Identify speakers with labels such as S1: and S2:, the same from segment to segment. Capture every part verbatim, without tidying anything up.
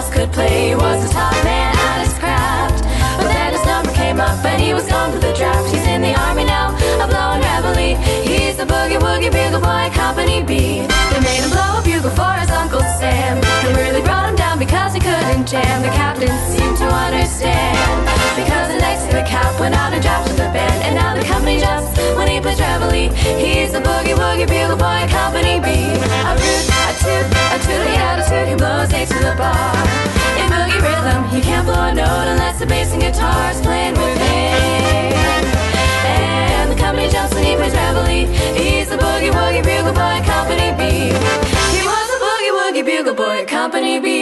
S1: else could play. He was the top man at his craft, but then his number came up and he was gone for the draft. He's in the army now, a blowing reveille. He's the boogie woogie bugle boy, Company B. They made him blow a bugle for his Uncle Sam, and really brought him down because he couldn't jam. The captain seemed to understand, because the next day the cap went out and drafted the band, and now the company jumps when he plays reveille. He's the boogie woogie bugle boy, Company B. A root, a toot, a tooty attitude, he blows eight to the bar. In boogie rhythm, he can't blow a note unless the bass and guitar is playing with him. And the company jumps when he plays reveille. He's the boogie woogie bugle boy, Company B. He was the boogie woogie bugle boy, Company B.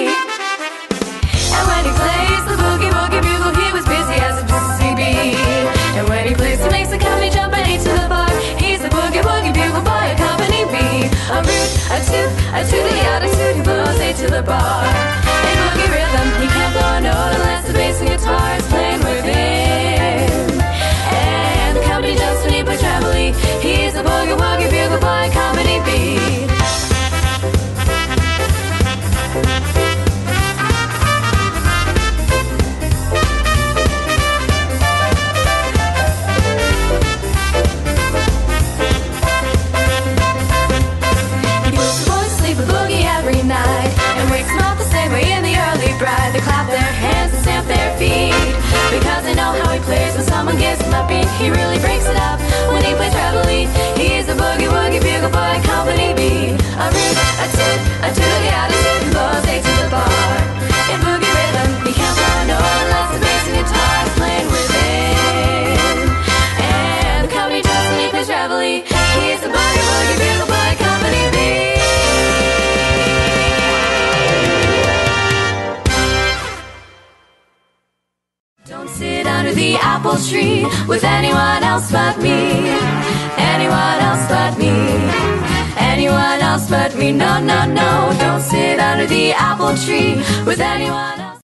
S1: And when he plays the boogie woogie bugle, he was busy as a busy bee. And when he plays, he makes the company jump and eight to the bar. He's the boogie woogie bugle boy, Company B. A root, a toot, a tooty attitude, he blows eight to the bar. In boogie rhythm, he can't blow a note unless the bass and guitar is playing with him. And the company jumps when he plays reveille. He's the boogie woogie bugle boy, Company B. They clap their hands and stamp their feet, because they know how he plays. When someone gives him a beat, he really breaks it up when he plays reveille. He's a boogie woogie bugle boy, Company B. A root, a toot, a tooty attitude, he blows eight to the bar. In boogie rhythm, he can't blow a note unless the bass and guitar is playing with him. And the company jumps when he plays reveille. He's a boogie woogie bugle boy, Company B. Don't sit under the apple tree with anyone else but me. Anyone else but me. Anyone else but me. No, no, no. Don't sit under the apple tree with anyone else.